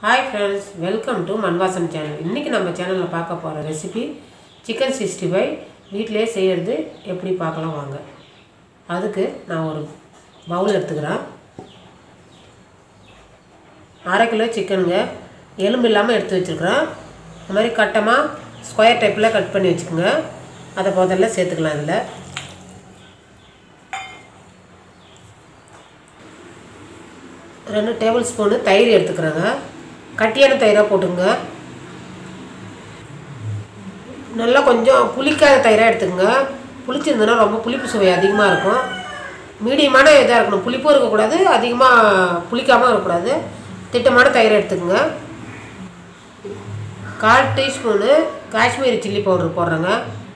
Hi friends, welcome to Manvasam channel. இன்னைக்கு நம்ம சேனல்ல பார்க்க போற ரெசிபி chicken 65 வீட்லயே செய்யிறது எப்படி பார்க்கலாம் வாங்க. அதுக்கு நான் ஒரு பவுல் எடுத்துக்கறேன். 1/2 கிலோ சிக்கன்ங்க எலும்பு இல்லாம எடுத்து வச்சிருக்கேன். இந்த மாதிரி கட்டமா ஸ்கொயர் டைப்ல கட் பண்ணி வெச்சுக்கங்க. அத முதல்ல சேர்த்துக்கலாம் இதுல. 2 டேபிள்ஸ்பூன் தயிர் எடுத்துக்கறேங்க. கட்டியான தயிரா போடுங்க. நல்லா கொஞ்சம் புளிக்காத தயிரா எடுத்துங்க. புளிச்சிருந்தனா ரொம்ப புளிப்பு சுவை அதிகமா இருக்கும். மீடியமான இதா இருக்கணும். புளிப்பு இருக்க கூடாது, அதிகமா புளிக்காம இருக்க கூடாது. திட்டமான தயிர் எடுத்துங்க. 1/4 டீஸ்பூன் காஷ்மீரி சில்லி பவுடர் போடுறேங்க.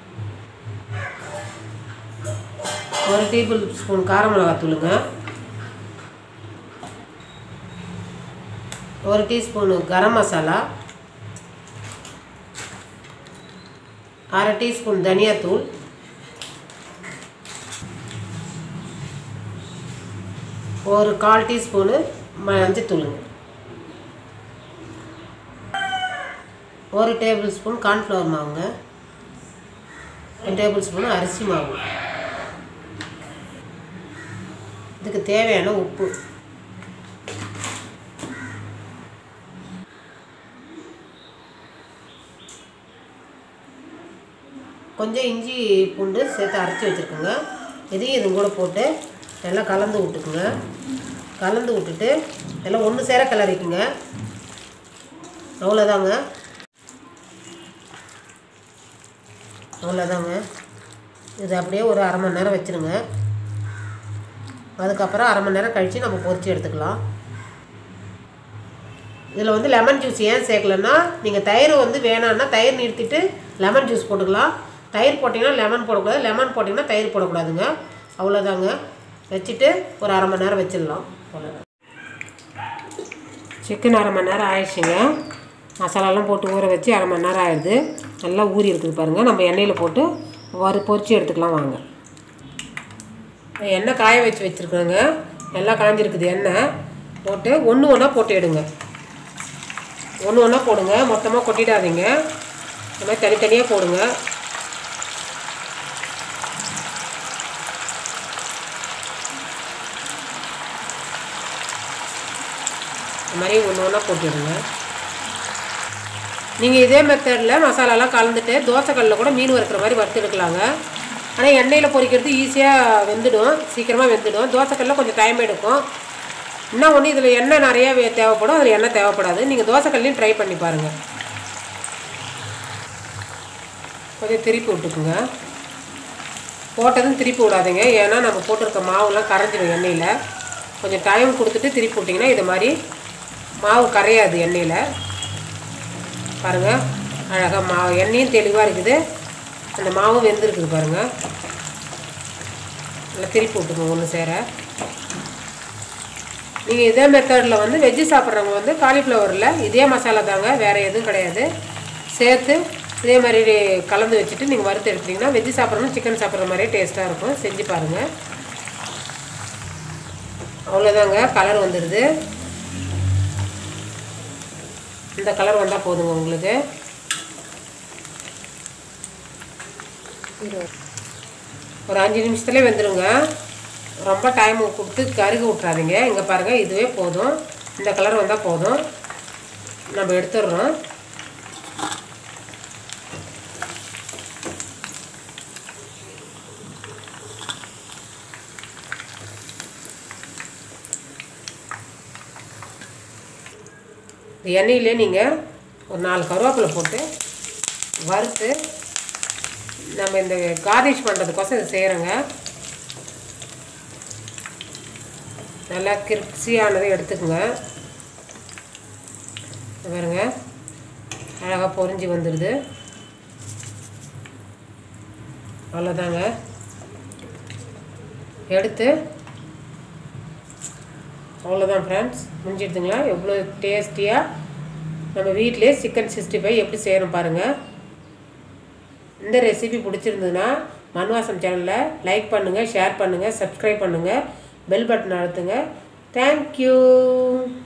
1 டீஸ்பூன் கார மிளகாய் தூளுங்க. 1 டீஸ்பூன் கரம் மசாலா, 1/2 டீஸ்பூன் தனியா தூள், 1/4 டீஸ்பூன் மஞ்சள் தூளுங்க. 1 டேபிள்ஸ்பூன் கார்ன்ஃப்ளவர் மாவுங்க. 1 டேபிள்ஸ்பூன் அரிசி மாவு. இதுக்கு தேவையான உப்பு. கொஞ்சம் இஞ்சி பூண்டு சேர்த்து அரைச்சி வச்சுருக்குங்க. இதையும் இது கூட போட்டு நல்லா கலந்து விட்டுக்குங்க. கலந்து விட்டுட்டு எல்லாம் ஒன்று சேர கிளறிக்குங்க. அவ்வளோதாங்க. இது அப்படியே ஒரு 1/2 மணி நேரம் வச்சுருங்க. அதுக்கப்புறம் 1/2 மணி நேரம் கழித்து நம்ம பொரிச்சு எடுத்துக்கலாம். இதில் வந்து லெமன் ஜூஸ் ஏன் சேர்க்கலன்னா, நீங்கள் தயிர் வந்து வேணான்னா தயிர் நிறுத்திட்டு லெமன் ஜூஸ் போட்டுக்கலாம். தயிர் போட்டிங்கன்னா லெமன் போடக்கூடாது, லெமன் போட்டிங்கன்னா தயிர் போடக்கூடாதுங்க. அவ்வளோதாங்க. வச்சுட்டு ஒரு 1/2 மணி நேரம் வச்சிடலாம். அவ்வளோதான். சிக்கன் 1/2 மணி நேரம் ஆயிடுச்சுங்க. மசாலாலாம் போட்டு ஊற வச்சு 1/2 மணி நேரம் ஆயிடுது. நல்லா ஊறி இருக்குது பாருங்கள். நம்ம எண்ணெயில் போட்டு பொரிச்சு எடுத்துக்கலாம் வாங்க. எண்ணெய் காய வச்சுருக்குறேங்க. எல்லாம் காய்ஞ்சிருக்குது. எண்ணெய் போட்டு ஒன்று ஒன்றா போட்டு எடுங்க. ஒன்று ஒன்றா போடுங்க, மொத்தமாக கொட்டிடாதீங்க. இந்த மாதிரி தனித்தனியாக போடுங்க. இந்த மாதிரி ஒன்று ஒன்றா போட்டுடுங்க. நீங்கள் இதே மெத்தடில் மசாலாலாம் கலந்துட்டு தோசைக்கல்லில் கூட மீன் வறுக்கிற மாதிரி வறுத்து எடுக்கலாங்க. ஆனால் எண்ணெயில் பொரிக்கிறது ஈஸியாக வெந்துடும், சீக்கிரமாக வெந்துடும். தோசைக்கல்லில் கொஞ்சம் டைம் எடுக்கும். இன்னும் ஒன்று, இதில் எண்ணெய் நிறையா தேவைப்படும், அதில் எண்ணெய் தேவைப்படாது. நீங்கள் தோசைக்கல்லையும் ட்ரை பண்ணி பாருங்கள். கொஞ்சம் திருப்பி விட்டுக்குங்க. போட்டதும் திருப்பி விடாதீங்க, ஏன்னா நம்ம போட்டிருக்க மாவுலாம் கரைஞ்சிடும் எண்ணெயில். கொஞ்சம் டைம் கொடுத்துட்டு திருப்பி விட்டிங்கன்னா இது மாதிரி மாவு கரையாது எண்ணெயில். பாருங்கள், அழகாக மாவு எண்ணெயும் தெளிவாக இருக்குது, அந்த மாவும் வெந்திருக்குது பாருங்கள். நல்லா திருப்பி விட்டுங்க ஒன்று சேர. நீங்கள் இதே மெத்தடில் வந்து வெஜ்ஜு சாப்பிட்றவங்க வந்து காலிஃப்ளவரில் இதே மசாலா தாங்க, வேறு எதுவும் கிடையாது, சேர்த்து இதே மாதிரி கலந்து வச்சுட்டு நீங்கள் வறுத்து எடுத்துட்டிங்கன்னா வெஜ்ஜு சாப்பிட்றவங்க சிக்கன் சாப்பிட்ற மாதிரியே டேஸ்ட்டாக இருக்கும். செஞ்சு பாருங்கள். அவ்வளோதாங்க. கலர் வந்துடுது. இந்த கலர் வந்தால் போதுங்க உங்களுக்கு. ஒரு 5 நிமிஷத்துலேயே வெந்துடுங்க. ரொம்ப டைம் கொடுத்து கருக விட்றாதீங்க. இங்கே பாருங்கள், இதுவே போதும். இந்த கலர் வந்தால் போதும். நம்ம எடுத்துடுறோம். எண்ணெயிலே நீங்கள் ஒரு 4 கருவேப்பிலை போட்டு வறுத்து நம்ம இந்த கார்னிஷ் பண்ணுறதுக்கோசம் இது செய்கிறோங்க. நல்லா கிரிப்ஸியானதை எடுத்துக்கோங்க. பாருங்க, அழகாக பொரிஞ்சு வந்துடுது. அவ்வளோதாங்க. எடுத்து அவ்வளோதான் ஃப்ரெண்ட்ஸ், முடிஞ்சிடுதுங்களா? எவ்வளோ டேஸ்டியாக நம்ம வீட்டிலே சிக்கன் 65 எப்படி செய்கிறோம் பாருங்கள். இந்த ரெசிபி பிடிச்சிருந்ததுன்னா மன்வாசம் சேனலில் லைக் பண்ணுங்கள், ஷேர் பண்ணுங்கள், சப்ஸ்கிரைப் பண்ணுங்கள், பெல் பட்டன் அழுத்துங்க. தேங்க்யூ.